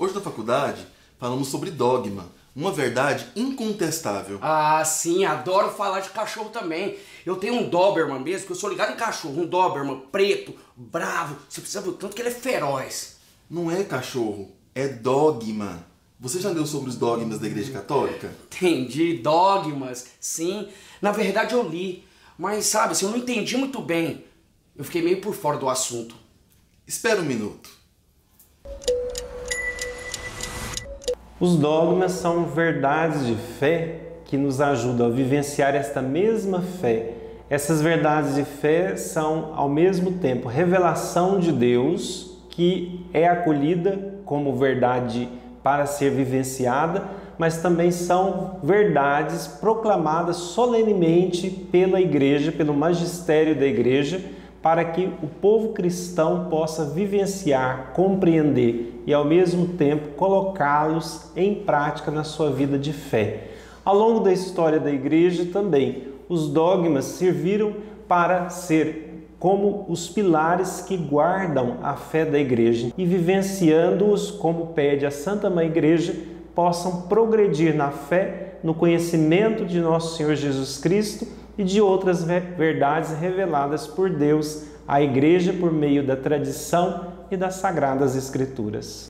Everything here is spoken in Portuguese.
Hoje na faculdade falamos sobre dogma, uma verdade incontestável. Ah, sim, adoro falar de cachorro também. Eu tenho um Doberman mesmo, que eu sou ligado em cachorro. Um Doberman preto, bravo. Você precisa ver o tanto que ele é feroz. Não é cachorro, é dogma. Você já leu sobre os dogmas da Igreja Católica? Entendi, dogmas, sim. Na verdade eu li, mas sabe, assim, eu não entendi muito bem. Eu fiquei meio por fora do assunto. Espera um minuto. Os dogmas são verdades de fé que nos ajudam a vivenciar esta mesma fé. Essas verdades de fé são, ao mesmo tempo, revelação de Deus, que é acolhida como verdade para ser vivenciada, mas também são verdades proclamadas solenemente pela Igreja, pelo magistério da Igreja, para que o povo cristão possa vivenciar, compreender e, ao mesmo tempo, colocá-los em prática na sua vida de fé. Ao longo da história da Igreja também, os dogmas serviram para ser como os pilares que guardam a fé da Igreja e, vivenciando-os como pede a Santa Mãe Igreja, possam progredir na fé, no conhecimento de nosso Senhor Jesus Cristo e de outras verdades reveladas por Deus à Igreja por meio da tradição e das Sagradas Escrituras.